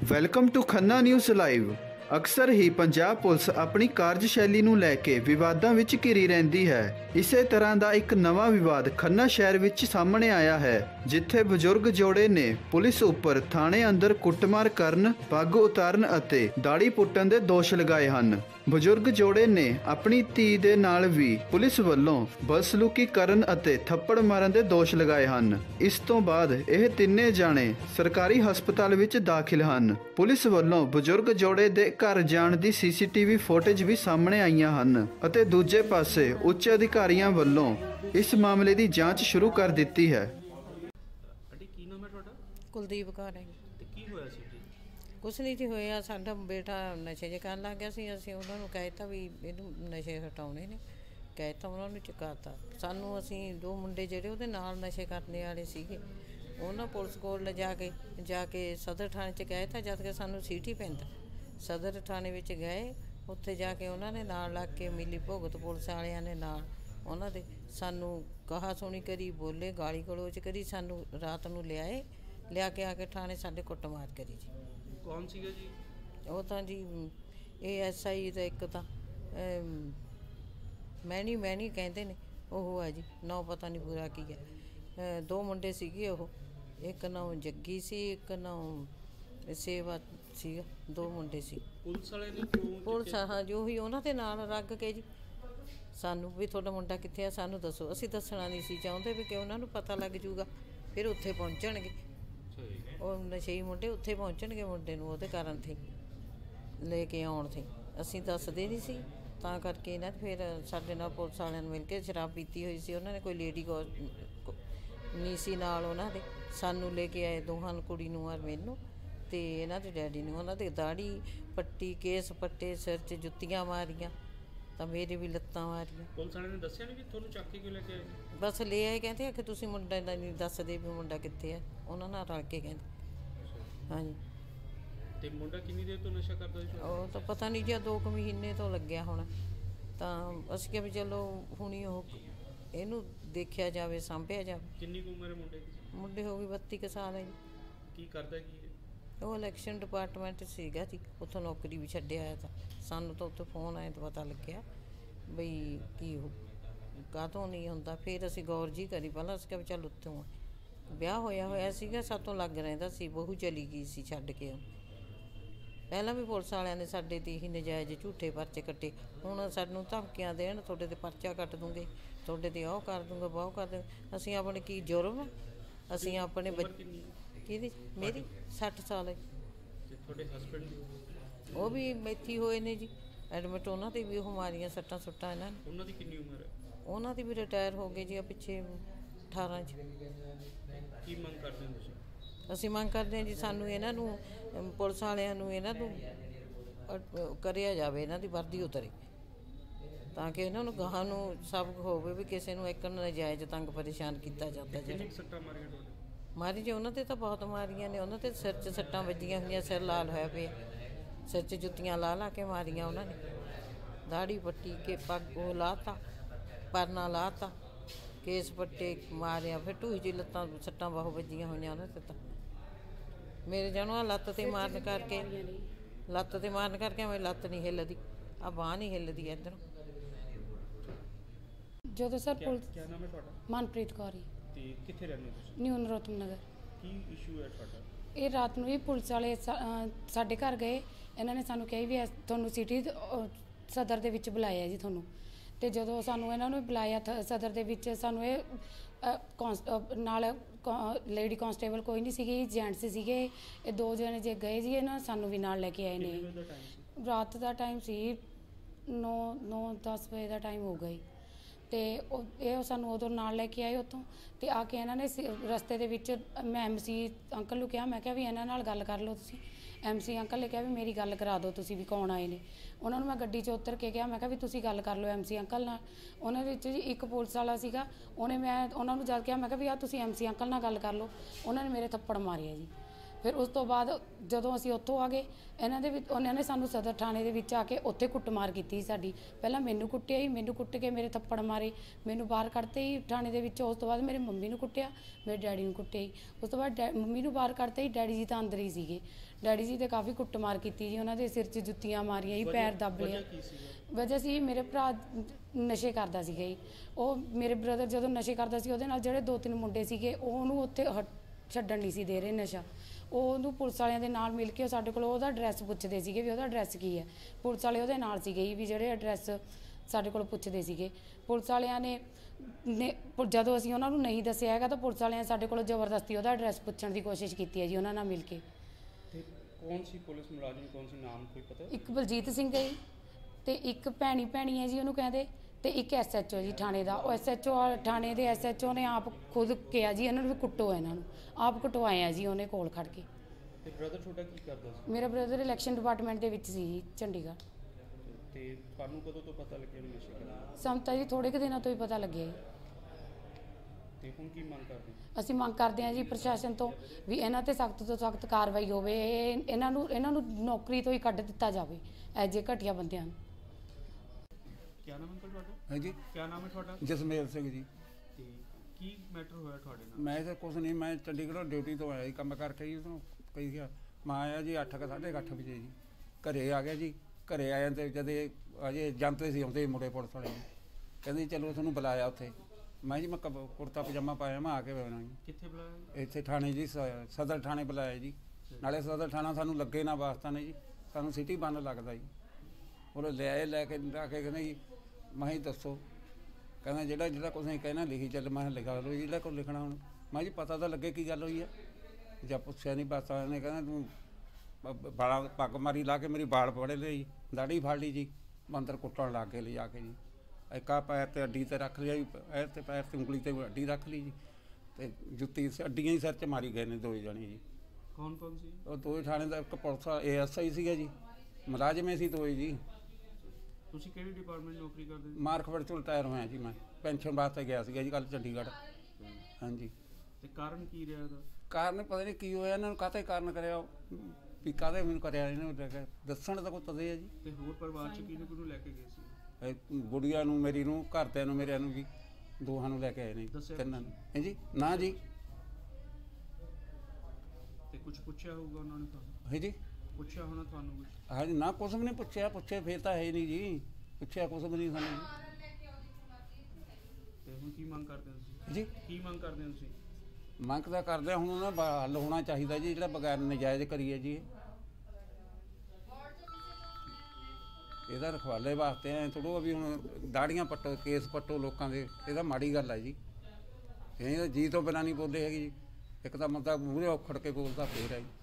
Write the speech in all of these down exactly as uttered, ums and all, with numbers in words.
Welcome to Khanna news live. ਅਕਸਰ ਹੀ Punjab police ਆਪਣੀ ਕਾਰਜਸ਼ੈਲੀ ਨੂੰ ਲੈ ਕੇ ਵਿਵਾਦਾਂ ਵਿੱਚ ਘਿਰੀ ਰਹਿੰਦੀ ਹੈ। ਇਸੇ ਤਰ੍ਹਾਂ ਦਾ ਇੱਕ ਨਵਾਂ ਵਿਵਾਦ ਖੰਨਾ ਸ਼ਹਿਰ ਵਿੱਚ ਸਾਹਮਣੇ ਆਇਆ ਹੈ, ਜਿੱਥੇ ਬਜ਼ੁਰਗ ਜੋੜੇ ਨੇ ਪੁਲਿਸ ਉੱਪਰ ਥਾਣੇ ਅੰਦਰ ਕੁੱਟਮਾਰ ਕਰਨ, ਪੱਗ ਉਤਾਰਨ ਅਤੇ ਦਾੜੀ ਪੁੱਟਣ ਦੇ ਦੋਸ਼ ਲਗਾਏ ਹਨ। ਬਜ਼ੁਰਗ ਜੋੜੇ ਨੇ ਆਪਣੀ ਧੀ ਦੇ ਨਾਲ ਵੀ ਪੁਲਿਸ ਵੱਲੋਂ ਬਦਸਲੂਕੀ ਕਰਨ ਅਤੇ ਥੱਪੜ ਮਾਰਨ ਦੇ ਦੋਸ਼ ਲਗਾਏ ਹਨ। ਇਸ ਤੋਂ ਬਾਅਦ ਇਹ ਤਿੰਨੇ ਜਾਣੇ ਸਰਕਾਰੀ ਹਸਪਤਾਲ ਵਿੱਚ ਦਾਖਲ ਹਨ। ਪੁਲਿਸ ਵੱਲੋਂ ਬਜ਼ੁਰਗ ਜੋੜੇ ਦੇ ਘਰ ਜਾਣ ਦੀ ਸੀਸੀਟੀਵੀ ਫੁਟੇਜ ਵੀ ਸਾਹਮਣੇ ਆਈਆਂ ਹਨ ਅਤੇ ਦੂਜੇ ਪਾਸੇ ਉੱਚ ਅਧਿਕਾਰੀਆਂ ਵੱਲੋਂ ਇਸ ਮਾਮਲੇ ਦੀ ਜਾਂਚ ਸ਼ੁਰੂ ਕਰ ਦਿੱਤੀ ਹੈ। ਆਂਟੀ ਕੀ ਨਾਮ ਹੈ ਤੁਹਾਡਾ? ਕੁਲਦੀਪ ਕੌਰ ਹੈ। ਤੇ ਕੀ ਹੋਇਆ ਸੀ ਜੀ? ਕੁਛ ਨਹੀਂ ਜੀ ਹੋਇਆ, ਸਾਡਾ ਬੇਟਾ ਨਸ਼ੇ ਜੇ ਕਰਨ ਲੱਗ ਗਿਆ ਸੀ। ਅਸੀਂ ਉਹਨਾਂ ਨੂੰ ਕਹਿ ਤਾ ਵੀ ਇਹਨੂੰ ਨਸ਼ੇ ਹਟਾਉਣੇ ਨੇ, ਕਹਿ ਤਾ ਉਹਨਾਂ ਨੂੰ ਚੁਕਾਤਾ। ਸਾਨੂੰ ਅਸੀਂ ਦੋ ਮੁੰਡੇ ਜਿਹੜੇ ਉਹਦੇ ਨਾਲ ਨਸ਼ੇ ਕਰਨੇ ਵਾਲੇ ਸੀਗੇ, ਉਹਨਾਂ ਪੁਲਿਸ ਕੋਲ ਲਿਜਾ ਕੇ ਜਾ ਕੇ ਸਦਰ ਥਾਣੇ 'ਚ ਕਹਿ ਤਾ, ਜਦ ਕਿ ਸਾਨੂੰ ਸੀਟੀ ਪੈਂਦਾ। ਸਦਰ ਥਾਣੇ ਵਿੱਚ ਗਏ, ਉੱਥੇ ਜਾ ਕੇ ਉਹਨਾਂ ਨੇ ਨਾਲ ਲੱਗ ਕੇ ਮਿਲੀ ਭੁਗਤ ਪੁਲਿਸ ਵਾਲਿਆਂ ਨੇ ਨਾਲ ਉਹਨਾਂ ਦੇ ਸਾਨੂੰ ਕਹਾ ਸੁਣੀ ਕਰੀ, ਬੋਲੇ, ਗਾਲੀ ਗਲੋਚ ਕਰੀ। ਸਾਨੂੰ ਰਾਤ ਨੂੰ ਲਿਆਏ, ਲਿਆ ਕੇ ਆ ਕੇ ਥਾਣੇ ਸਾਡੇ ਕੁੱਟਮਾਰ ਕਰੀ ਜੀ। ਕੌਣ ਸੀਗਾ ਜੀ? ਉਹ ਤਾਂ ਜੀ ਇਹ ਐਸ ਆਈ ਦਾ ਇੱਕ ਤਾਂ ਮੈਨੀ ਮੈਨੀ ਕਹਿੰਦੇ ਨੇ, ਉਹ ਹੈ ਜੀ, ਨਾਂ ਪਤਾ ਨਹੀਂ ਪੂਰਾ ਕੀ ਹੈ। ਦੋ ਮੁੰਡੇ ਸੀਗੇ, ਉਹ ਇੱਕ ਨਾਂ ਜੱਗੀ ਸੀ, ਇੱਕ ਨਾਂ ਸੇਵਾ ਸੀਗਾ, ਦੋ ਮੁੰਡੇ ਸੀ। ਪੁਲਿਸ ਵਾਲੇ ਨੇ ਪੁਲਿਸ ਹਾਂ ਜੋ ਹੀ ਉਹਨਾਂ ਦੇ ਨਾਲ ਰੱਗ ਕੇ ਜੀ ਸਾਨੂੰ ਵੀ ਤੁਹਾਡਾ ਮੁੰਡਾ ਕਿੱਥੇ ਆ, ਸਾਨੂੰ ਦੱਸੋ। ਅਸੀਂ ਦੱਸਣਾ ਨਹੀਂ ਸੀ ਚਾਹੁੰਦੇ ਵੀ ਕਿ ਉਹਨਾਂ ਨੂੰ ਪਤਾ ਲੱਗ ਜੂਗਾ, ਫਿਰ ਉੱਥੇ ਪਹੁੰਚਣਗੇ ਉਹ ਨਸ਼ਈ ਮੁੰਡੇ, ਉੱਥੇ ਪਹੁੰਚਣਗੇ ਮੁੰਡੇ ਨੂੰ ਉਹਦੇ ਕਾਰਨ ਤੇ ਲੈ ਕੇ ਆਉਣ ਤੇ। ਅਸੀਂ ਦੱਸਦੇ ਨਹੀਂ ਸੀ, ਤਾਂ ਕਰਕੇ ਇਹਨਾਂ ਫਿਰ ਸਾਡੇ ਨਾਲ ਪੁਲਿਸ ਵਾਲਿਆਂ ਨੂੰ ਮਿਲ ਕੇ ਸ਼ਰਾਬ ਪੀਤੀ ਹੋਈ ਸੀ ਉਹਨਾਂ ਨੇ, ਕੋਈ ਲੇਡੀ ਕੋ ਨਹੀਂ ਸੀ ਨਾਲ ਉਹਨਾਂ ਦੇ। ਸਾਨੂੰ ਲੈ ਕੇ ਆਏ ਦੋਹਾਂ ਨੂੰ, ਕੁੜੀ ਨੂੰ ਔਰ ਮੈਨੂੰ, ਅਤੇ ਇਹਨਾਂ ਦੇ ਡੈਡੀ ਨੂੰ। ਉਹਨਾਂ ਦੇ ਦਾੜੀ ਪੱਟੀ, ਕੇਸ ਪੱਟੇ, ਸਿਰ 'ਚ ਜੁੱਤੀਆਂ ਮਾਰੀਆਂ, ਤਾਂ ਮੇਰੇ ਵੀ ਲੱਤਾਂ ਮਾਰੀਆਂ। ਪੁਲਿਸ ਵਾਲਿਆਂ ਨੇ ਦੱਸਿਆ ਨਹੀਂ ਕਿ ਤੁਹਾਨੂੰ ਚੱਕ ਕੇ ਕਿਉਂ ਲੈ ਕੇ ਆਏ? ਬਸ ਲੈ ਆਏ, ਕਹਿੰਦੇ ਆ ਕਿ ਤੁਸੀਂ ਮੁੰਡਾ ਦਾ ਨਹੀਂ ਦੱਸਦੇ ਵੀ ਮੁੰਡਾ ਕਿੱਥੇ ਹੈ, ਉਹਨਾਂ ਨਾਲ ਰਲ ਕੇ ਕਹਿੰਦੇ। ਹਾਂਜੀ। ਤੇ ਮੁੰਡਾ ਕਿੰਨੀ ਦੇਰ ਤੋਂ ਨਸ਼ਾ ਕਰਦਾ ਸੀ? ਉਹ ਤਾਂ ਪਤਾ ਨਹੀਂ ਜੀ, ਦੋ ਕੁ ਮਹੀਨੇ ਤੋਂ ਲੱਗਿਆ ਹੋਣਾ। ਤਾਂ ਅਸੀਂ ਕਿਹਾ ਵੀ ਚਲੋ ਹੁਣੀ ਉਹ ਇਹਨੂੰ ਦੇਖਿਆ ਜਾਵੇ, ਸਾਂਭਿਆ ਜਾਵੇ। ਕਿੰਨੀ ਕੁ ਉਮਰ ਹੈ ਮੁੰਡੇ ਦੀ? ਮੁੰਡੇ ਹੋ ਗਈ ਬੱਤੀ ਕੁ ਸਾਲ ਹੈ ਜੀ। ਕੀ ਕਰਦਾ ਕੀ ਹੈ? ਉਹ ਇਲੈਕਸ਼ਨ ਡਿਪਾਰਟਮੈਂਟ ਸੀਗਾ ਜੀ, ਉੱਥੋਂ ਨੌਕਰੀ ਵੀ ਛੱਡਿਆ ਆਇਆ। ਤਾਂ ਸਾਨੂੰ ਤਾਂ ਉੱਥੇ ਫੋਨ ਆਇਆ ਤਾਂ ਪਤਾ ਲੱਗਿਆ ਬਈ ਕੀ ਉਹ ਕਾਹਤੋਂ ਨਹੀਂ ਹੁੰਦਾ। ਫਿਰ ਅਸੀਂ ਗੌਰ ਜੀ ਕਰੀ, ਪਹਿਲਾਂ ਅਸੀਂ ਕਿਹਾ ਵੀ ਚੱਲ ਉੱਥੋਂ ਵਿਆਹ ਹੋਇਆ ਹੋਇਆ ਸੀਗਾ, ਸਾਤੋਂ ਲੱਗ ਰਹਿੰਦਾ ਸੀ, ਬਹੂ ਚਲੀ ਗਈ ਸੀ ਛੱਡ ਕੇ। ਪਹਿਲਾਂ ਵੀ ਪੁਲਿਸ ਵਾਲਿਆਂ ਨੇ ਸਾਡੇ 'ਤੇ ਹੀ ਨਜਾਇਜ਼ ਝੂਠੇ ਪਰਚੇ ਕੱਟੇ। ਹੁਣ ਸਾਨੂੰ ਧਮਕੀਆਂ ਦੇਣ, ਤੁਹਾਡੇ 'ਤੇ ਪਰਚਾ ਕੱਟ ਦੂੰਗੇ, ਤੁਹਾਡੇ 'ਤੇ ਉਹ ਕਰ ਦੂੰਗਾ, ਬਹੁ ਕਰ ਦੂੰਗੇ। ਅਸੀਂ ਆਪਣੇ ਕੀ ਜੁਰਮ, ਅਸੀਂ ਆਪਣੇ ਬੱਚੇ ਕਿਹਦੀ? ਮੇਰੀ ਸੱਠ ਸਾਲ ਹੈ। ਤੁਹਾਡੇ ਹਸਬੈਂਡ? ਉਹ ਵੀ ਇੱਥੇ ਹੋਏ ਨੇ ਜੀ ਐਡਮਿਟ, ਉਹਨਾਂ 'ਤੇ ਵੀ ਉਹ ਮਾਰੀਆਂ ਸੱਟਾਂ ਸੁੱਟਾਂ ਇਹਨਾਂ ਨੇ। ਉਹਨਾਂ ਦੀ ਕਿੰਨੀ ਉਮਰ ਹੈ? ਉਹਨਾਂ ਦੀ ਵੀ ਰਿਟਾਇਰ ਹੋ ਗਏ ਜੀ ਆ ਪਿੱਛੇ ਅਠਾਰਾਂ 'ਚ। ਕੀ ਮੰਗ ਕਰਦੇ ਹੋ ਤੁਸੀਂ? ਅਸੀਂ ਮੰਗ ਕਰਦੇ ਹਾਂ ਜੀ, ਸਾਨੂੰ ਇਹਨਾਂ ਨੂੰ ਪੁਲਿਸ ਵਾਲਿਆਂ ਨੂੰ ਇਹਨਾਂ ਨੂੰ ਕਰਿਆ ਜਾਵੇ, ਇਹਨਾਂ ਦੀ ਵਰਦੀ ਉਤਰੇ, ਤਾਂ ਕਿ ਇਹਨਾਂ ਨੂੰ ਗਾਹਾਂ ਨੂੰ ਸਬਕ ਹੋਵੇ ਵੀ ਕਿਸੇ ਨੂੰ ਇੱਕ ਨਜਾਇਜ਼ ਤੰਗ ਪਰੇਸ਼ਾਨ ਕੀਤਾ ਜਾਂਦਾ। ਜਿਹੜੇ ਸੱਟਾਂ ਮਾਰੀਆਂ ਤੁਹਾਡੇ? ਮਾਰੀ ਜੀ ਉਹਨਾਂ 'ਤੇ ਤਾਂ ਬਹੁਤ ਮਾਰੀਆਂ ਨੇ, ਉਹਨਾਂ 'ਤੇ ਸਿਰ 'ਚ ਸੱਟਾਂ ਵੱਜੀਆਂ ਹੋਈਆਂ, ਸਿਰ ਲਾਲ ਹੋਇਆ ਪਿਆ, ਸਿਰ 'ਚ ਜੁੱਤੀਆਂ ਲਾ ਲਾ ਕੇ ਮਾਰੀਆਂ ਉਹਨਾਂ ਨੇ। ਦਾੜੀ ਪੱਟੀ ਕੇ ਪੱਗ ਉਹ ਲਾਤਾ, ਪਰਨਾ ਲਾਤਾ, ਕੇਸ ਪੱਟੇ ਮਾਰਿਆ, ਫਿਰ ਢੂਹੀ 'ਚ ਲੱਤਾਂ ਸੱਟਾਂ ਬਹੁਤ ਵੱਜੀਆਂ ਹੋਈਆਂ ਉਹਨਾਂ 'ਤੇ। ਤਾਂ ਮੇਰੇ ਜਾਣੋ ਲੱਤ 'ਤੇ ਮਾਰਨ ਕਰਕੇ, ਲੱਤ 'ਤੇ ਮਾਰਨ ਕਰਕੇ ਮੇਰੀ ਲੱਤ ਨਹੀਂ ਹਿੱਲਦੀ, ਆ ਬਾਂਹ ਨਹੀਂ ਹਿੱਲਦੀ ਇੱਧਰੋਂ। ਜਦੋਂ ਸਰ ਪੁਲਿਸ ਕੀ ਨਾਮ ਹੈ ਤੁਹਾਡਾ? ਮਨਪ੍ਰੀਤ ਕੌਰ ਜੀ। ਤੇ ਕਿੱਥੇ ਰਹਿੰਦੇ ਹੋ ਤੁਸੀਂ? ਨਿਊ ਨਰੋਤਮ ਨਗਰ। ਕੀ ਇਸ਼ੂ ਹੈ ਤੁਹਾਡਾ? ਇਹ ਰਾਤ ਨੂੰ ਇਹ ਪੁਲਿਸ ਵਾਲੇ ਸਾਡੇ ਘਰ ਗਏ, ਇਹਨਾਂ ਨੇ ਸਾਨੂੰ ਕਿਹਾ ਵੀ ਤੁਹਾਨੂੰ ਸਿਟੀ ਸਦਰ ਦੇ ਵਿੱਚ ਬੁਲਾਇਆ ਜੀ ਤੁਹਾਨੂੰ। ਅਤੇ ਜਦੋਂ ਸਾਨੂੰ ਇਹਨਾਂ ਨੂੰ ਬੁਲਾਇਆ ਸਦਰ ਦੇ ਵਿੱਚ, ਸਾਨੂੰ ਇਹ ਨਾਲ ਲੇਡੀ ਕਾਂਸਟੇਬਲ ਕੋਈ ਨਹੀਂ ਸੀਗੀ, ਜੈਂਟਸ ਸੀਗੇ, ਇਹ ਦੋ ਜਣੇ ਜੇ ਗਏ ਜੀ, ਇਹਨਾਂ ਸਾਨੂੰ ਵੀ ਨਾਲ ਲੈ ਕੇ ਆਏ ਨੇ। ਰਾਤ ਦਾ ਟਾਈਮ ਸੀ, ਨੌ ਨੌ ਦਸ ਵਜੇ ਦਾ ਟਾਈਮ ਹੋ ਗਿਆ। ਅਤੇ ਉਹ ਇਹ ਸਾਨੂੰ ਉਦੋਂ ਨਾਲ ਲੈ ਕੇ ਆਏ ਉੱਥੋਂ, ਅਤੇ ਆ ਕੇ ਇਹਨਾਂ ਨੇ ਰਸਤੇ ਦੇ ਵਿੱਚ ਮੈਂ ਐਮ ਸੀ ਅੰਕਲ ਨੂੰ ਕਿਹਾ, ਮੈਂ ਕਿਹਾ ਵੀ ਇਹਨਾਂ ਨਾਲ ਗੱਲ ਕਰ ਲਓ ਤੁਸੀਂ। ਐਮ ਸੀ ਅੰਕਲ ਨੇ ਕਿਹਾ ਵੀ ਮੇਰੀ ਗੱਲ ਕਰਾ ਦਿਓ ਤੁਸੀਂ ਵੀ ਕੌਣ ਆਏ ਨੇ। ਉਹਨਾਂ ਨੂੰ ਮੈਂ ਗੱਡੀ 'ਚ ਉਤਰ ਕੇ ਕਿਹਾ, ਮੈਂ ਕਿਹਾ ਵੀ ਤੁਸੀਂ ਗੱਲ ਕਰ ਲਓ ਐਮ ਸੀ ਅੰਕਲ ਨਾਲ। ਉਹਨਾਂ ਵਿੱਚ ਜੀ ਇੱਕ ਪੁਲਿਸ ਵਾਲਾ ਸੀਗਾ, ਉਹਨੇ ਮੈਂ ਉਹਨਾਂ ਨੂੰ ਜਦ ਕਿਹਾ, ਮੈਂ ਕਿਹਾ ਵੀ ਆ ਤੁਸੀਂ ਐਮ ਸੀ ਅੰਕਲ ਨਾਲ ਗੱਲ ਕਰ ਲਓ। ਉਹਨਾਂ ਨੇ ਮੇਰੇ ਥੱਪੜ ਮਾਰਿਆ ਜੀ, ਫਿਰ ਉਸ ਤੋਂ ਬਾਅਦ ਜਦੋਂ ਅਸੀਂ ਉੱਥੋਂ ਆ ਗਏ, ਇਹਨਾਂ ਦੇ ਵਿੱਚ ਉਹਨਾਂ ਨੇ ਸਾਨੂੰ ਸਦਰ ਥਾਣੇ ਦੇ ਵਿੱਚ ਆ ਕੇ ਉੱਥੇ ਕੁੱਟਮਾਰ ਕੀਤੀ ਸੀ ਸਾਡੀ। ਪਹਿਲਾਂ ਮੈਨੂੰ ਕੁੱਟਿਆ ਹੀ, ਮੈਨੂੰ ਕੁੱਟ ਕੇ ਮੇਰੇ ਥੱਪੜ ਮਾਰੇ, ਮੈਨੂੰ ਬਾਹਰ ਕੱਢਤੇ ਹੀ ਥਾਣੇ ਦੇ ਵਿੱਚੋਂ। ਉਸ ਤੋਂ ਬਾਅਦ ਮੇਰੇ ਮੰਮੀ ਨੂੰ ਕੁੱਟਿਆ, ਮੇਰੇ ਡੈਡੀ ਨੂੰ ਕੁੱਟਿਆ ਹੀ। ਉਸ ਤੋਂ ਬਾਅਦ ਡੈ ਮੰਮੀ ਨੂੰ ਬਾਹਰ ਕੱਢਤੇ ਹੀ, ਡੈਡੀ ਜੀ ਤਾਂ ਅੰਦਰ ਹੀ ਸੀਗੇ। ਡੈਡੀ ਜੀ 'ਤੇ ਕਾਫੀ ਕੁੱਟਮਾਰ ਕੀਤੀ ਜੀ, ਉਹਨਾਂ ਦੇ ਸਿਰ 'ਚ ਜੁੱਤੀਆਂ ਮਾਰੀਆਂ ਜੀ, ਪੈਰ ਦੱਬ ਲਿਆ। ਵਜ੍ਹਾ ਸੀ ਮੇਰੇ ਭਰਾ ਨਸ਼ੇ ਕਰਦਾ ਸੀਗਾ ਜੀ। ਉਹ ਮੇਰੇ ਬ੍ਰਦਰ ਜਦੋਂ ਨਸ਼ੇ ਕਰਦਾ ਸੀ, ਉਹਦੇ ਨਾਲ ਜਿਹੜੇ ਦੋ ਤਿੰਨ ਮੁੰਡੇ ਸੀਗੇ, ਉਹ ਉਹਨੂੰ ਉੱਥੇ ਹਟ ਛੱਡਣ ਨਹੀਂ ਸੀ ਦੇ ਰਹੇ ਨਸ਼ਾ। ਉਹ ਉਹਨੂੰ ਪੁਲਿਸ ਵਾਲਿਆਂ ਦੇ ਨਾਲ ਮਿਲ ਕੇ ਸਾਡੇ ਕੋਲ ਉਹਦਾ ਐਡਰੈਸ ਪੁੱਛਦੇ ਸੀਗੇ ਵੀ ਉਹਦਾ ਐਡਰੈਸ ਕੀ ਹੈ। ਪੁਲਿਸ ਵਾਲੇ ਉਹਦੇ ਨਾਲ ਸੀਗੇ ਜੀ, ਵੀ ਜਿਹੜੇ ਐਡਰੈਸ ਸਾਡੇ ਕੋਲ ਪੁੱਛਦੇ ਸੀਗੇ। ਪੁਲਿਸ ਵਾਲਿਆਂ ਨੇ ਨੇ ਜਦੋਂ ਅਸੀਂ ਉਹਨਾਂ ਨੂੰ ਨਹੀਂ ਦੱਸਿਆ ਹੈਗਾ ਤਾਂ ਪੁਲਿਸ ਵਾਲਿਆਂ ਨੇ ਸਾਡੇ ਕੋਲ ਜ਼ਬਰਦਸਤੀ ਉਹਦਾ ਐਡਰੈਸ ਪੁੱਛਣ ਦੀ ਕੋਸ਼ਿਸ਼ ਕੀਤੀ ਹੈ ਜੀ, ਉਹਨਾਂ ਨਾਲ ਮਿਲ ਕੇ। ਤੇ ਕੌਣ ਸੀ ਪੁਲਿਸ ਮੁਲਾਜ਼ਮ, ਕੌਣ ਸੀ, ਨਾਮ ਕੋਈ ਪਤਾ? ਇੱਕ ਬਲਜੀਤ ਸਿੰਘ ਹੈ ਜੀ, ਤੇ ਇੱਕ ਭੈਣੀ ਭੈਣੀ ਹੈ ਜੀ ਉਹਨੂੰ ਕਹਿੰਦੇ, ਤੇ ਇੱਕ ਐਸ ਐਚ ਓ ਜੀ ਥਾਣੇ ਦਾ। ਉਹ ਐਸ ਐਚ ਓ ਥਾਣੇ ਦੇ ਐਸ ਐਚ ਓ ਨੇ ਆਪ ਖੁਦ ਕਿਹਾ ਜੀ ਇਹਨਾਂ ਨੂੰ ਵੀ ਕੁੱਟੋ, ਇਹਨਾਂ ਨੂੰ ਆਪ ਕੁੱਟਵਾਇਆ ਜੀ ਉਹਨੇ ਕੋਲ ਖੜ ਕੇ। ਤੇ ਬ੍ਰਦਰ ਤੁਹਾਡਾ ਕੀ ਕਰਦਾ ਸੀ? ਮੇਰਾ ਬ੍ਰਦਰ ਇਲੈਕਸ਼ਨ ਡਿਪਾਰਟਮੈਂਟ ਦੇ ਵਿੱਚ ਸੀ ਜੀ, ਚੰਡੀਗੜ੍ਹ। ਤੇ ਤੁਹਾਨੂੰ ਕਦੋਂ ਤੋਂ ਪਤਾ ਲੱਗਿਆ ਵੀ ਨਸ਼ੇ ਕਰਦਾ? ਸਾਨੂੰ ਤਾਂ ਜੀ ਥੋੜ੍ਹੇ ਕੁ ਦਿਨਾਂ ਤੋਂ ਹੀ ਪਤਾ ਲੱਗਿਆ ਜੀ। ਤੇ ਹੁਣ ਕੀ ਮੰਗ ਕਰਦੇ? ਅਸੀਂ ਮੰਗ ਕਰਦੇ ਹਾਂ ਜੀ ਪ੍ਰਸ਼ਾਸਨ ਤੋਂ ਵੀ ਇਹਨਾਂ ਤੇ ਸਖਤ ਤੋਂ ਸਖਤ ਕਾਰਵਾਈ ਹੋਵੇ। ਇਹ ਇਹਨਾਂ ਨੂੰ ਇਹਨਾਂ ਨੂੰ ਨੌਕਰੀ ਤੋਂ ਹੀ ਕੱਢ ਦਿੱਤਾ ਜਾਵੇ, ਇਹ ਜਿਹੇ ਘਟੀਆ ਬੰਦਿਆਂ ਨੂੰ। ਕੀ ਨਾਮ ਹੈ ਅੰਕਲ ਤੁਹਾਡਾ? ਹਾਂਜੀ, ਕੀ ਨਾਮ ਹੈ ਤੁਹਾਡਾ? ਜਸਮੇਲ ਸਿੰਘ ਜੀ। ਤੇ ਕੀ ਮੈਟਰ ਹੋਇਆ ਤੁਹਾਡੇ ਨਾਲ? ਮੈਂ ਤਾਂ ਕੁਛ ਨਹੀਂ, ਮੈਂ ਚੰਡੀਗੜ੍ਹੋਂ ਡਿਊਟੀ ਤੋਂ ਆਇਆ ਜੀ, ਕੰਮ ਕਰਕੇ ਜੀ। ਉਦੋਂ ਕਹੀ ਗਿਆ ਮੈਂ ਆਇਆ ਜੀ ਅੱਠ ਕੁ ਸਾਢੇ ਕੁ ਅੱਠ ਵਜੇ ਜੀ, ਘਰੇ ਆ ਗਿਆ ਜੀ। ਘਰੇ ਆਇਆ ਤੇ ਜਦ ਅਜੇ ਜਾਂਦੇ ਸੀ ਆਉਂਦੇ ਮੁੰਡੇ ਪੁਲਿਸ ਵਾਲੇ ਜੀ, ਕਹਿੰਦੇ ਚਲੋ ਤੁਹਾਨੂੰ ਬੁਲਾਇਆ ਉੱਥੇ। ਮੈਂ ਜੀ ਮੈਂ ਕ- ਕੁੜਤਾ ਪਜਾਮਾ ਪਾਇਆ, ਮੈਂ ਆ ਕੇ ਬੈਠਾ ਜੀ ਕਿੱਥੇ ਬੁਲਾਇਆ? ਇੱਥੇ ਥਾਣੇ ਜੀ, ਸ- ਸਦਰ ਥਾਣੇ ਬੁਲਾਇਆ ਜੀ। ਨਾਲੇ ਸਦਰ ਥਾਣਾ ਸਾਨੂੰ ਲੱਗੇ ਨਾ ਵਾਸਤਾ ਨੇ ਜੀ, ਸਾਨੂੰ ਸਿਟੀ ਬੰਦ ਲੱਗਦਾ ਜੀ। ਉਹ ਲੈ ਲੈ ਕੇ ਆ ਕੇ ਕਹਿੰਦੇ ਜੀ, ਮੈਂ ਹੀ ਦੱਸੋ, ਕਹਿੰਦਾ ਜਿਹੜਾ ਜਿਹੜਾ ਕੁਛ ਨਹੀਂ ਕਹਿਣਾ ਲਿਖੀ ਚੱਲ। ਮੈਂ ਕਿਹਾ ਲਿਖਾ ਲਓ, ਜਿਹੜਾ ਕੁਛ ਲਿਖਣਾ ਹੁਣ। ਮੈਂ ਜੀ ਪਤਾ ਤਾਂ ਲੱਗੇ ਕੀ ਗੱਲ ਹੋਈ ਹੈ। ਜਾਂ ਪੁੱਛਿਆ ਨਹੀਂ, ਬਸ ਨੇ ਕਹਿੰਦਾ ਤੂੰ ਬਾਲਾਂ ਪੱਗ ਮਾਰੀ ਲਾ ਕੇ ਮੇਰੀ ਬਾਲ ਫੜੇ ਲਏ ਜੀ, ਦਾੜੀ ਫੜ ਲਈ ਜੀ, ਅੰਦਰ ਕੁੱਟਣ ਲੱਗ ਗਏ ਲਿਜਾ ਕੇ ਜੀ। ਇੱਕ ਆ ਪੈਰ 'ਤੇ ਅੱਡੀ 'ਤੇ ਰੱਖ ਲਿਆ ਜੀ, ਪੈਰ 'ਤੇ ਪੈਰ 'ਤੇ ਉਂਗਲੀ 'ਤੇ ਅੱਡੀ ਰੱਖ ਲਈ ਜੀ, ਅਤੇ ਜੁੱਤੀ ਅੱਡੀਆਂ ਹੀ ਸਿਰ 'ਚ ਮਾਰੀ ਗਏ ਨੇ ਦੋਏ ਜਣੇ ਜੀ। ਕੌਣ ਕੌਣ ਸੀ? ਉਹ ਦੋਏ ਥਾਣੇ ਦਾ ਇੱਕ ਪੁਲਿਸ ਏ ਐਸ ਆਈ ਸੀਗਾ ਜੀ, ਮੁਲਾਜ਼ਮੇ ਸੀ ਦੋਏ ਜੀ। ਤੁਸੀਂ ਕਿਹੜੀ ਡਿਪਾਰਟਮੈਂਟ ਨੌਕਰੀ ਕਰਦੇ ਸੀ? ਮਾਰਕਫੜ ਤੋਂ ਰਿਟਾਇਰ ਹੋਇਆ ਜੀ ਮੈਂ, ਪੈਨਸ਼ਨ ਵਾਸਤੇ ਗਿਆ ਸੀਗਾ ਜੀ ਕੱਲ੍ਹ ਚੰਡੀਗੜ੍ਹ। ਹਾਂਜੀ। ਤੇ ਕਾਰਨ ਕੀ ਰਿਹਾ ਇਹਦਾ? ਕਾਰਨ ਪਤਾ ਨਹੀਂ ਕੀ ਹੋਇਆ ਇਹਨਾਂ ਨੂੰ, ਕਾਹਤੇ ਕਾਰਨ ਕਰਿਆ ਵੀ ਕਾਹਦੇ ਮੈਨੂੰ ਕਰਿਆ ਇਹਨਾਂ ਨੂੰ, ਦੱਸਣ ਤਾਂ ਕੋਈ ਤਦੇ ਹੈ ਜੀ। ਤੇ ਹੋਰ ਪਰਿਵਾਰ ਚ ਕਿਹਨੂੰ ਕਿਹਨੂੰ ਲੈ ਕੇ ਗਏ ਸੀ? ਇਹ ਗੁੜੀਆ ਨੂੰ, ਮੇਰੀ ਨੂੰ, ਘਰਦਿਆਂ ਨੂੰ, ਮੇਰਿਆਂ ਨੂੰ ਜੀ, ਦੋਹਾਂ ਨੂੰ ਲੈ ਕੇ ਆਏ ਨੇ ਦੱਸਿਆ ਤਿੰਨਾਂ ਨੂੰ। ਹੈ ਜੀ ਨਾ ਜੀ। ਤੇ ਕੁਝ ਪੁੱਛਿਆ ਹੋਊਗਾ ਉਹਨਾਂ ਨੇ ਤੁਹਾਨੂੰ? ਹੈ ਜੀ ਪੁੱਛਿਆ ਹੋਣਾ ਤੁਹਾਨੂੰ ਕੁਝ? ਹਾਂਜੀ ਨਾ, ਕੁਛ ਵੀ ਨਹੀਂ ਪੁੱਛਿਆ। ਪੁੱਛੇ ਫੇਰ ਤਾਂ ਹੈ ਨਹੀਂ ਜੀ, ਪੁੱਛਿਆ ਕੁਛ ਵੀ ਨਹੀਂ ਸਾਨੂੰ ਜੀ। ਤੇ ਹੁਣ ਕੀ ਮੰਗ ਕਰਦੇ ਹੋ ਤੁਸੀਂ? ਜੀ ਕੀ ਮੰਗ ਕਰਦੇ ਹੋ ਤੁਸੀਂ? ਮੰਗ ਤਾਂ ਕਰਦੇ ਹੁਣ ਉਹਨਾਂ ਦਾ ਹੱਲ ਹੋਣਾ ਚਾਹੀਦਾ ਜੀ, ਜਿਹੜਾ ਬਗੈਰ ਨਜਾਇਜ਼ ਕਰੀਏ ਜੀ। ਇਹਦਾ ਰਖਵਾਲੇ ਵਾਸਤੇ ਐ ਥੋੜ੍ਹਾ ਵੀ ਹੁਣ ਦਾੜੀਆਂ ਪੱਟੋ, ਕੇਸ ਪੱਟੋ ਲੋਕਾਂ ਦੇ, ਇਹਦਾ ਮਾੜੀ ਗੱਲ ਹੈ ਜੀ। ਇਹ ਜੀ ਤੋਂ ਬਿਨਾਂ ਨਹੀਂ ਬੋਲੇ ਹੈਗੀ ਜੀ। ਇੱਕ ਤਾਂ ਬੰਦਾ ਮੂਹਰੇ ਔਖੜ ਕੇ ਬੋਲਦਾ ਫੇਰ ਹੈ ਜੀ।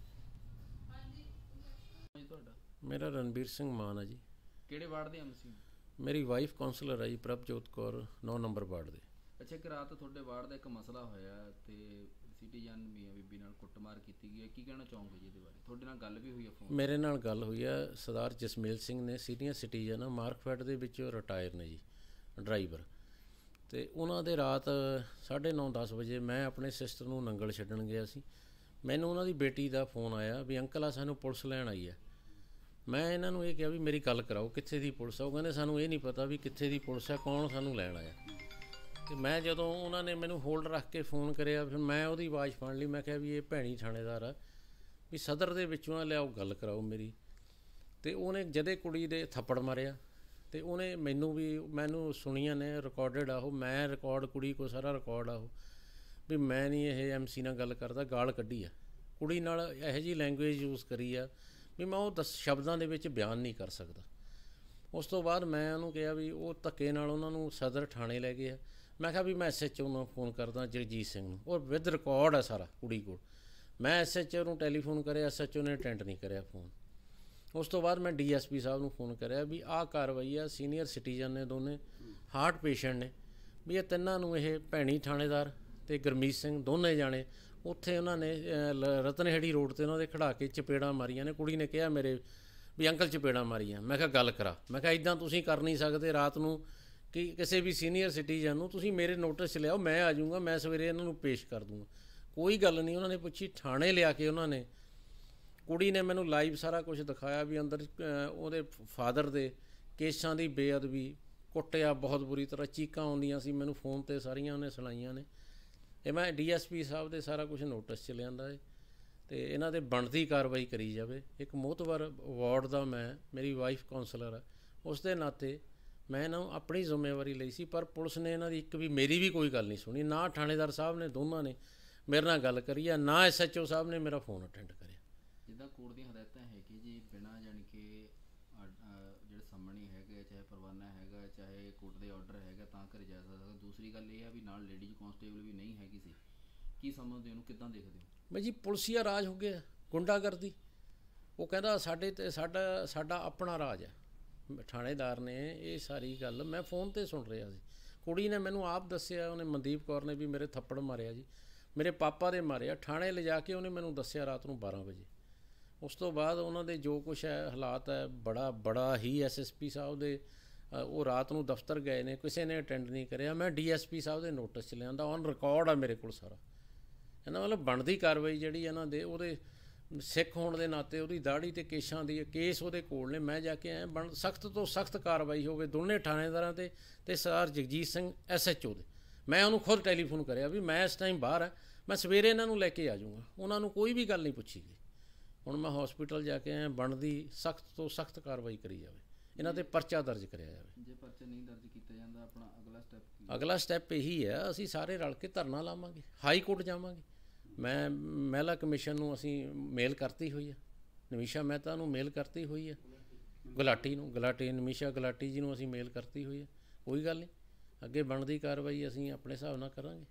ਤੁਹਾਡਾ? ਮੇਰਾ ਰਣਬੀਰ ਸਿੰਘ ਮਾਨ ਹੈ ਜੀ। ਕਿਹੜੇ ਵਾਰਡ ਦੇ ਐਮਸੀ? ਮੇਰੀ ਵਾਈਫ ਕਾਉਂਸਲਰ ਹੈ ਜੀ, ਪ੍ਰਭਜੋਤ ਕੌਰ, ਨੌ ਨੰਬਰ ਵਾਰਡ ਦੇ। ਅੱਛਾ, ਕਿ ਰਾਤ ਤੁਹਾਡੇ ਵਾਰਡ ਦਾ ਇੱਕ ਮਸਲਾ ਹੋਇਆ ਤੇ ਸਿਟੀਜ਼ਨ ਮੀਆਂ ਬੀਬੀ ਨਾਲ ਕੁੱਟਮਾਰ ਕੀਤੀ ਗਈ ਹੈ, ਕੀ ਕਹਿਣਾ ਚਾਹੋਗੇ ਜੀ ਇਹਦੇ ਬਾਰੇ? ਤੁਹਾਡੇ ਨਾਲ ਗੱਲ ਵੀ ਹੋਈ ਹੈ ਫੋਨ? ਮੇਰੇ ਨਾਲ ਗੱਲ ਹੋਈ ਹੈ, ਸਰਦਾਰ ਜਸਮੇਲ ਸਿੰਘ ਨੇ, ਸੀਨੀਅਰ ਸਿਟੀਜ਼ਨ ਆ, ਮਾਰਕਫੈਟ ਦੇ ਵਿੱਚ ਰਿਟਾਇਰ ਨੇ ਜੀ, ਡਰਾਈਵਰ। ਅਤੇ ਉਹਨਾਂ ਦੇ ਰਾਤ ਸਾਢੇ ਨੌ ਦਸ ਵਜੇ ਮੈਂ ਆਪਣੇ ਸਿਸਟਰ ਨੂੰ ਨੰਗਲ ਛੱਡਣ ਗਿਆ ਸੀ। ਮੈਨੂੰ ਉਹਨਾਂ ਦੀ ਬੇਟੀ ਦਾ ਫੋਨ ਆਇਆ ਵੀ ਅੰਕਲ ਆ ਸਾਨੂੰ ਪੁਲਿਸ ਲੈਣ ਆਈ ਹੈ। ਮੈਂ ਇਹਨਾਂ ਨੂੰ ਇਹ ਕਿਹਾ ਵੀ ਮੇਰੀ ਗੱਲ ਕਰਾਓ, ਕਿੱਥੇ ਦੀ ਪੁਲਿਸ ਆ? ਉਹ ਕਹਿੰਦੇ ਸਾਨੂੰ ਇਹ ਨਹੀਂ ਪਤਾ ਵੀ ਕਿੱਥੇ ਦੀ ਪੁਲਿਸ ਆ, ਕੌਣ ਸਾਨੂੰ ਲੈਣ ਆਇਆ। ਅਤੇ ਮੈਂ ਜਦੋਂ ਉਹਨਾਂ ਨੇ ਮੈਨੂੰ ਹੋਲਡ ਰੱਖ ਕੇ ਫ਼ੋਨ ਕਰਿਆ, ਫਿਰ ਮੈਂ ਉਹਦੀ ਆਵਾਜ਼ ਫੜ ਲਈ। ਮੈਂ ਕਿਹਾ ਵੀ ਇਹ ਭੈਣੀ ਥਾਣੇਦਾਰ ਆ, ਵੀ ਸਦਰ ਦੇ ਵਿੱਚੋਂ ਆ, ਲਿਆਓ ਗੱਲ ਕਰਾਓ ਮੇਰੀ। ਅਤੇ ਉਹਨੇ ਜਦੇ ਕੁੜੀ ਦੇ ਥੱਪੜ ਮਾਰਿਆ, ਅਤੇ ਉਹਨੇ ਮੈਨੂੰ ਵੀ, ਮੈਨੂੰ ਸੁਣੀਆਂ ਨੇ, ਰਿਕਾਰਡਡ ਆ ਉਹ, ਮੈਂ ਰਿਕਾਰਡ ਕੁੜੀ ਕੋ ਸਾਰਾ ਰਿਕਾਰਡ ਆ ਉਹ, ਵੀ ਮੈਂ ਨਹੀਂ ਇਹ ਐਮ ਸੀ ਨਾਲ ਗੱਲ ਕਰਦਾ, ਗਾਲ ਕੱਢੀ ਆ ਕੁੜੀ ਨਾਲ, ਇਹੋ ਜਿਹੀ ਲੈਂਗੁਏਜ ਯੂਜ਼ ਕਰੀ ਆ ਵੀ ਮੈਂ ਉਹ ਦਸ ਸ਼ਬਦਾਂ ਦੇ ਵਿੱਚ ਬਿਆਨ ਨਹੀਂ ਕਰ ਸਕਦਾ। ਉਸ ਤੋਂ ਬਾਅਦ ਮੈਂ ਉਹਨੂੰ ਕਿਹਾ ਵੀ ਉਹ ਧੱਕੇ ਨਾਲ ਉਹਨਾਂ ਨੂੰ ਸਦਰ ਥਾਣੇ ਲੈ ਗਏ ਆ। ਮੈਂ ਕਿਹਾ ਵੀ ਮੈਂ ਐਸ ਐਚ ਓ ਨੂੰ ਫੋਨ ਕਰਦਾ, ਜਗਜੀਤ ਸਿੰਘ ਨੂੰ, ਔਰ ਵਿਦ ਰਿਕਾਰਡ ਆ ਸਾਰਾ ਕੁੜੀ ਕੋਲ। ਮੈਂ ਐਸ ਐਚ ਓ ਨੂੰ ਟੈਲੀਫੋਨ ਕਰਿਆ, ਐਸ ਐਚ ਓ ਨੇ ਅਟੈਂਡ ਨਹੀਂ ਕਰਿਆ ਫੋਨ। ਉਸ ਤੋਂ ਬਾਅਦ ਮੈਂ ਡੀ ਐਸ ਪੀ ਸਾਹਿਬ ਨੂੰ ਫੋਨ ਕਰਿਆ ਵੀ ਆਹ ਕਾਰਵਾਈ ਆ, ਸੀਨੀਅਰ ਸਿਟੀਜ਼ਨ ਨੇ ਦੋਨੇ, ਹਾਰਟ ਪੇਸ਼ੈਂਟ ਨੇ, ਵੀ ਇਹ ਤਿੰਨਾਂ ਨੂੰ, ਇਹ ਭੈਣੀ ਥਾਣੇਦਾਰ ਅਤੇ ਗੁਰਮੀਤ ਸਿੰਘ, ਦੋਨੇ ਜਾਣੇ ਉੱਥੇ ਉਹਨਾਂ ਨੇ ਰਤਨਹੇੜੀ ਰੋਡ 'ਤੇ ਉਹਨਾਂ ਦੇ ਖੜ੍ਹਾ ਕੇ ਚਪੇੜਾਂ ਮਾਰੀਆਂ ਨੇ। ਕੁੜੀ ਨੇ ਕਿਹਾ ਮੇਰੇ ਵੀ ਅੰਕਲ ਚਪੇੜਾਂ ਮਾਰੀਆਂ। ਮੈਂ ਕਿਹਾ ਗੱਲ ਕਰਾ, ਮੈਂ ਕਿਹਾ ਇੱਦਾਂ ਤੁਸੀਂ ਕਰ ਨਹੀਂ ਸਕਦੇ ਰਾਤ ਨੂੰ ਕਿ ਕਿਸੇ ਵੀ ਸੀਨੀਅਰ ਸਿਟੀਜ਼ਨ ਨੂੰ, ਤੁਸੀਂ ਮੇਰੇ ਨੋਟਿਸ 'ਚ ਲਿਆਓ, ਮੈਂ ਆ ਜਾਊਂਗਾ, ਮੈਂ ਸਵੇਰੇ ਇਹਨਾਂ ਨੂੰ ਪੇਸ਼ ਕਰ ਦੂੰਗਾ। ਕੋਈ ਗੱਲ ਨਹੀਂ ਉਹਨਾਂ ਨੇ ਪੁੱਛੀ। ਥਾਣੇ ਲਿਆ ਕੇ ਉਹਨਾਂ ਨੇ ਕੁੜੀ ਨੇ ਮੈਨੂੰ ਲਾਈਵ ਸਾਰਾ ਕੁਝ ਦਿਖਾਇਆ ਵੀ ਅੰਦਰ ਅ, ਉਹਦੇ ਫਾਦਰ ਦੇ ਕੇਸਾਂ ਦੀ ਬੇਅਦਬੀ, ਕੁੱਟਿਆ ਬਹੁਤ ਬੁਰੀ ਤਰ੍ਹਾਂ, ਚੀਕਾਂ ਆਉਂਦੀਆਂ ਸੀ ਮੈਨੂੰ ਫੋਨ ਤੇ ਸਾਰੀਆਂ ਉਹਨੇ ਸੁਣਾਈਆਂ ਨੇ। ਇਹ ਮੈਂ ਡੀ ਐਸ ਪੀ ਸਾਹਿਬ ਦੇ ਸਾਰਾ ਕੁਝ ਨੋਟਿਸ 'ਚ ਲਿਆਂਦਾ ਹੈ ਅਤੇ ਇਹਨਾਂ 'ਤੇ ਬਣਦੀ ਕਾਰਵਾਈ ਕਰੀ ਜਾਵੇ। ਇੱਕ ਮੋਹਤਬਰ ਵਾਰਡ ਦਾ ਮੈਂ, ਮੇਰੀ ਵਾਈਫ ਕਾਉਂਸਲਰ ਹੈ, ਉਸ ਦੇ ਨਾਤੇ ਮੈਂ ਇਹਨਾਂ ਨੂੰ ਆਪਣੀ ਜ਼ਿੰਮੇਵਾਰੀ ਲਈ ਸੀ, ਪਰ ਪੁਲਿਸ ਨੇ ਇਹਨਾਂ ਦੀ ਇੱਕ ਵੀ, ਮੇਰੀ ਵੀ ਕੋਈ ਗੱਲ ਨਹੀਂ ਸੁਣੀ। ਨਾ ਥਾਣੇਦਾਰ ਸਾਹਿਬ ਨੇ, ਦੋਨਾਂ ਨੇ ਮੇਰੇ ਨਾਲ ਗੱਲ ਕਰੀ ਆ, ਨਾ ਐਸ ਐਚ ਓ ਸਾਹਿਬ ਨੇ ਮੇਰਾ ਫੋਨ ਅਟੈਂਡ ਕਰਿਆ। ਜਿੱਦਾਂ ਕੋਰਟ ਦੀਆਂ ਹਦਾਇਤਾਂ ਹੈ ਕਿ ਜੀ ਬਿਨਾਂ ਜਾਣੀ ਕਿ ਅ- ਅ ਜਿਹੜੇ ਸਾਹਮਣੇ ਹੈਗੇ, ਚਾਹੇ ਪਰਵਾਨਾ ਹੈਗਾ, ਚਾਹੇ ਕੋਰਟ ਦੇ ਆਰਡਰ ਹੈਗਾ, ਤਾਂ ਘਰੇ ਜਾ ਸਕਦਾ। ਦੂਸਰੀ ਗੱਲ ਇਹ ਆ ਵੀ ਨਾਲ ਲੇਡੀਜ਼ ਕਾਂਸਟੇਬਲ ਵੀ ਨਹੀਂ ਹੈਗੀ ਸੀ। ਕੀ ਸਮਝਦੇ ਹੋ, ਉਹਨੂੰ ਕਿੱਦਾਂ ਦੇਖਦੇ ਹੋ? ਬਈ ਜੀ ਪੁਲਸੀਆ ਰਾਜ ਹੋ ਗਿਆ, ਗੁੰਡਾਗਰਦੀ। ਉਹ ਕਹਿੰਦਾ ਸਾਡੇ ਤੇ ਸਾਡਾ ਸਾਡਾ ਆਪਣਾ ਰਾਜ ਹੈ। ਥਾਣੇਦਾਰ ਨੇ ਇਹ ਸਾਰੀ ਗੱਲ ਮੈਂ ਫੋਨ ਤੇ ਸੁਣ ਰਿਹਾ ਸੀ। ਕੁੜੀ ਨੇ ਮੈਨੂੰ ਆਪ ਦੱਸਿਆ, ਉਹਨੇ ਮਨਦੀਪ ਕੌਰ ਨੇ ਵੀ ਮੇਰੇ ਥੱਪੜ ਮਾਰਿਆ ਜੀ, ਮੇਰੇ ਪਾਪਾ ਦੇ ਮਾਰਿਆ। ਥਾਣੇ ਲਿਜਾ ਕੇ ਉਹਨੇ ਮੈਨੂੰ ਦੱਸਿਆ ਰਾਤ ਨੂੰ ਬਾਰਾਂ ਵਜੇ। ਉਸ ਤੋਂ ਬਾਅਦ ਉਹਨਾਂ ਦੇ ਜੋ ਕੁਛ ਹੈ ਹਾਲਾਤ ਹੈ, ਬੜਾ ਬੜਾ ਹੀ ਐਸ ਐਸ ਪੀ ਸਾਹਿਬ ਦੇ ਅ, ਉਹ ਰਾਤ ਨੂੰ ਦਫ਼ਤਰ ਗਏ ਨੇ, ਕਿਸੇ ਨੇ ਅਟੈਂਡ ਨਹੀਂ ਕਰਿਆ। ਮੈਂ ਡੀ ਐਸ ਪੀ ਸਾਹਿਬ ਦੇ ਨੋਟਿਸ 'ਚ ਲਿਆਂਦਾ, ਔਨ ਰਿਕਾਰਡ ਆ ਮੇਰੇ ਕੋਲ ਸਾਰਾ। ਇਹਨਾਂ ਮਤਲਬ ਬਣਦੀ ਕਾਰਵਾਈ ਜਿਹੜੀ ਇਹਨਾਂ ਦੇ, ਉਹਦੇ ਸਿੱਖ ਹੋਣ ਦੇ ਨਾਤੇ ਉਹਦੀ ਦਾੜੀ ਤੇ ਕੇਸਾਂ ਦੀ ਕੇਸ ਉਹਦੇ ਕੋਲ ਨੇ। ਮੈਂ ਜਾ ਕੇ ਆਇਆ, ਬਣ ਸਖਤ ਤੋਂ ਸਖਤ ਕਾਰਵਾਈ ਹੋਵੇ ਦੋਨੇ ਥਾਣੇਦਾਰਾਂ 'ਤੇ ਅਤੇ Sardar Jagjit Singh S H O ਦੇ। ਮੈਂ ਉਹਨੂੰ ਖੁਦ ਟੈਲੀਫੋਨ ਕਰਿਆ ਵੀ ਮੈਂ ਇਸ ਟਾਈਮ ਬਾਹਰ ਹਾਂ, ਮੈਂ ਸਵੇਰੇ ਇਹਨਾਂ ਨੂੰ ਲੈ ਕੇ ਆ ਜਾਊਂਗਾ। ਉਹਨਾਂ ਨੂੰ ਕੋਈ ਵੀ ਗੱਲ ਨਹੀਂ ਪੁੱਛੀ ਗਈ। ਹੁਣ ਮੈਂ ਹੌਸਪੀਟਲ ਜਾ ਕੇ ਆਇਆ, ਬਣਦੀ ਸਖਤ ਤੋਂ ਸਖਤ ਕਾਰਵਾਈ ਕਰੀ ਜਾਵੇ, ਇਹਨਾਂ 'ਤੇ ਪਰਚਾ ਦਰਜ ਕਰਿਆ ਜਾਵੇ। ਜੇ ਪਰਚਾ ਨਹੀਂ ਦਰਜ ਕੀਤਾ ਜਾਂਦਾ, ਆਪਣਾ ਅਗਲਾ ਸਟੈਪ ਕੀ? ਅਗਲਾ ਸਟੈਪ ਇਹੀ ਹੈ, ਅਸੀਂ ਸਾਰੇ ਰਲ ਕੇ ਧਰਨਾ ਲਾਵਾਂਗੇ, ਹਾਈ ਕੋਰਟ ਜਾਵਾਂਗੇ। ਮੈਂ ਮਹਿਲਾ ਕਮਿਸ਼ਨ ਨੂੰ ਅਸੀਂ ਮੇਲ ਕਰਤੀ ਹੋਈ ਹੈ, ਨਮੀਸ਼ਾ ਮਹਿਤਾ ਨੂੰ ਮੇਲ ਕਰਤੀ ਹੋਈ ਹੈ, ਗੁਲਾਟੀ ਨੂੰ, ਗੁਲਾਟੀ ਨਮੀਸ਼ਾ ਗੁਲਾਟੀ ਜੀ ਨੂੰ ਅਸੀਂ ਮੇਲ ਕਰਤੀ ਹੋਈ ਹੈ। ਕੋਈ ਗੱਲ ਨਹੀਂ, ਅੱਗੇ ਬਣਦੀ ਕਾਰਵਾਈ ਅਸੀਂ ਆਪਣੇ ਹਿਸਾਬ ਨਾਲ ਕਰਾਂਗੇ।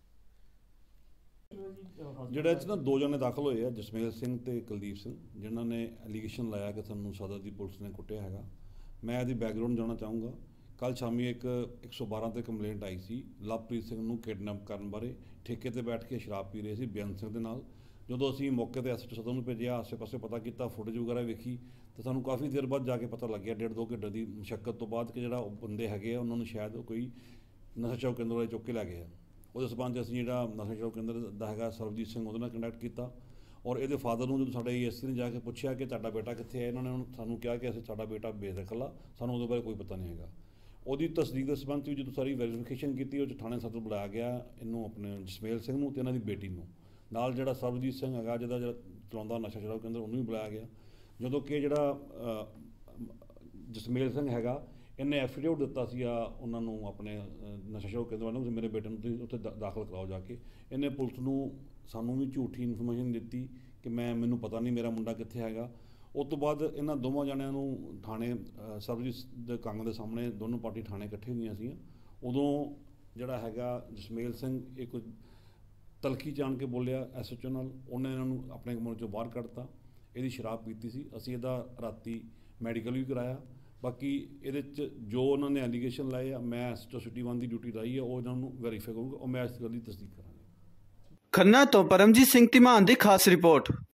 ਜਿਹੜਾ ਇਹ 'ਚ ਨਾ ਦੋ ਜਣੇ ਦਾਖਲ ਹੋਏ ਆ, ਜਸਮੇਲ ਸਿੰਘ ਤੇ ਕੁਲਦੀਪ ਸਿੰਘ, ਜਿਨ੍ਹਾਂ ਨੇ ਐਲੀਗੇਸ਼ਨ ਲਾਇਆ ਕਿ ਸਾਨੂੰ ਸਦਰ ਦੀ ਪੁਲਿਸ ਨੇ ਕੁੱਟਿਆ ਹੈਗਾ। ਮੈਂ ਇਹਦੀ ਬੈਕਗਰਾਊਂਡ ਜਾਣਨਾ ਚਾਹੂੰਗਾ। ਕੱਲ੍ਹ ਸ਼ਾਮੀ ਇੱਕ ਇੱਕ ਸੌ ਬਾਰਾਂ 'ਤੇ ਕੰਪਲੇਂਟ ਆਈ ਸੀ ਲਵਪ੍ਰੀਤ ਸਿੰਘ ਨੂੰ ਕਿਡਨੈਪ ਕਰਨ ਬਾਰੇ। ਠੇਕੇ 'ਤੇ ਬੈਠ ਕੇ ਸ਼ਰਾਬ ਪੀ ਰਹੇ ਸੀ ਬੇਅੰਤ ਸਿੰਘ ਦੇ ਨਾਲ। ਜਦੋਂ ਅਸੀਂ ਮੌਕੇ 'ਤੇ ਐਸ ਐਚ ਓ ਸਦਰ ਨੂੰ ਭੇਜਿਆ, ਆਸੇ ਪਾਸੇ ਪਤਾ ਕੀਤਾ, ਫੁਟੇਜ ਵਗੈਰਾ ਵੇਖੀ, ਤਾਂ ਸਾਨੂੰ ਕਾਫੀ ਦੇਰ ਬਾਅਦ ਜਾ ਕੇ ਪਤਾ ਲੱਗਿਆ, ਡੇਢ ਦੋ ਘੰਟੇ ਦੀ ਮੁਸ਼ੱਕਤ ਤੋਂ ਬਾਅਦ, ਕਿ ਜਿਹੜਾ ਉਹ ਬੰਦੇ ਹੈਗੇ ਆ ਉਹਨਾਂ ਨੂੰ ਸ਼ਾਇਦ ਕੋਈ ਨਸ਼ਾ ਛੁਡਾਊ ਕੇਂਦਰ ਵਾਲੇ ਚੁੱਕ ਕੇ ਲੈ ਗਏ ਆ। ਉਹਦੇ ਸਬੰਧ 'ਚ ਅਸੀਂ ਜਿਹੜਾ ਨਸ਼ਾ ਛੁਡਾਊ ਕੇਂਦਰ ਦਾ ਹੈਗਾ ਸਰਬਜੀਤ ਸਿੰਘ, ਉਹਦੇ ਨਾਲ ਕੰਟੈਕਟ ਕੀਤਾ। ਔਰ ਇਹਦੇ ਫਾਦਰ ਨੂੰ ਜਦੋਂ ਸਾਡੇ ਈ ਐਸ ਸੀ ਨੇ ਜਾ ਕੇ ਪੁੱਛਿਆ ਕਿ ਤੁਹਾਡਾ ਬੇਟਾ ਕਿੱਥੇ ਹੈ, ਇਹਨਾਂ ਨੇ ਉਹਨੂੰ ਸਾਨੂੰ ਕਿਹਾ ਕਿ ਅਸੀਂ ਸਾਡਾ ਬੇਟਾ ਬੇਦਖਲ ਆ, ਸਾਨੂੰ ਉਹਦੇ ਬਾਰੇ ਕੋਈ ਪਤਾ ਨਹੀਂ ਹੈਗਾ। ਉਹਦੀ ਤਸਦੀਕ ਦੇ ਸਬੰਧ 'ਚ ਵੀ ਜਦੋਂ ਸਾਰੀ ਵੈਰੀਫਿਕੇਸ਼ਨ ਕੀਤੀ, ਉਹ 'ਚ ਥਾਣੇ ਸਦਰ ਬੁਲਾਇਆ ਗਿਆ ਇਹਨੂੰ, ਆਪਣੇ ਜਸਮੇਲ ਸਿੰਘ ਨੂੰ ਅਤੇ ਇਹਨਾਂ ਦੀ ਬੇਟੀ ਨੂੰ। ਨਾਲ ਜਿਹੜਾ ਸਰਬਜੀਤ ਸਿੰਘ ਹੈਗਾ, ਜਿਹਦਾ ਜਿਹੜਾ ਚਲਾਉਂਦਾ ਨਸ਼ਾ ਛੁਡਾਊ ਕੇਂਦਰ, ਉਹਨੂੰ ਵੀ ਬੁਲਾਇਆ ਗਿਆ। ਜਦੋਂ ਕਿ ਜਿਹੜਾ ਜਸਮੇਲ ਸਿੰਘ ਹੈਗਾ, ਇਹਨੇ ਐਫੀਡੇਵਿਟ ਦਿੱਤਾ ਸੀ ਆ ਉਹਨਾਂ ਨੂੰ, ਆਪਣੇ ਨਸ਼ਾ ਛੁਡਾਊ ਕੇਂਦਰ ਵਾਲਿਆਂ ਨੂੰ, ਮੇਰੇ ਬੇਟੇ ਨੂੰ ਤੁਸੀਂ ਉੱਥੇ ਦ ਦਾਖਲ ਕਰਾਓ ਜਾ ਕੇ। ਇਹਨੇ ਪੁਲਿਸ ਨੂੰ, ਸਾਨੂੰ ਵੀ ਝੂਠੀ ਇਨਫੋਰਮੇਸ਼ਨ ਦਿੱਤੀ ਕਿ ਮੈਂ ਮੈਨੂੰ ਪਤਾ ਨਹੀਂ ਮੇਰਾ ਮੁੰਡਾ ਕਿੱਥੇ ਹੈਗਾ। ਉਸ ਤੋਂ ਬਾਅਦ ਇਹਨਾਂ ਦੋਵਾਂ ਜਣਿਆਂ ਨੂੰ ਥਾਣੇ ਸਰਬਜੀਤ ਦੇ ਕੰਗ ਦੇ ਸਾਹਮਣੇ ਦੋਨੋਂ ਪਾਰਟੀ ਥਾਣੇ ਇਕੱਠੇ ਹੋਈਆਂ ਸੀ। ਉਦੋਂ ਜਿਹੜਾ ਹੈਗਾ ਜਸਮੇਲ ਸਿੰਘ ਇੱਕ ਤਲਖੀ ਜਾਣ ਕੇ ਬੋਲਿਆ ਐਸ ਐਚ ਓ ਨਾਲ, ਉਹਨੇ ਇਹਨਾਂ ਨੂੰ ਆਪਣੇ ਕਮਰੇ 'ਚੋਂ ਬਾਹਰ ਕੱਢਤਾ। ਇਹਦੀ ਸ਼ਰਾਬ ਪੀਤੀ ਸੀ। ਅਸੀਂ ਇਹਦਾ ਰਾਤੀ ਮੈਡੀਕਲ ਵੀ ਕਰਾਇਆ। ਬਾਕੀ ਇਹਦੇ 'ਚ ਜੋ ਉਹਨਾਂ ਨੇ ਐਲੀਗੇਸ਼ਨ ਲਾਏ ਆ, ਮੈਂ S H O city one ਦੀ ਡਿਊਟੀ ਲਾਈ ਆ, ਉਹ ਇਹਨਾਂ ਨੂੰ ਵੈਰੀਫਾਈ ਕਰੂੰਗਾ, ਉਹ ਮੈਂ ਇਸ ਗੱਲ ਦੀ ਤਸਦੀਕ ਕਰਾਂਗਾ। ਖੰਨਾ ਤੋਂ ਪਰਮਜੀਤ ਸਿੰਘ ਧੀਮਾਨ ਦੀ ਖਾਸ ਰਿਪੋਰਟ।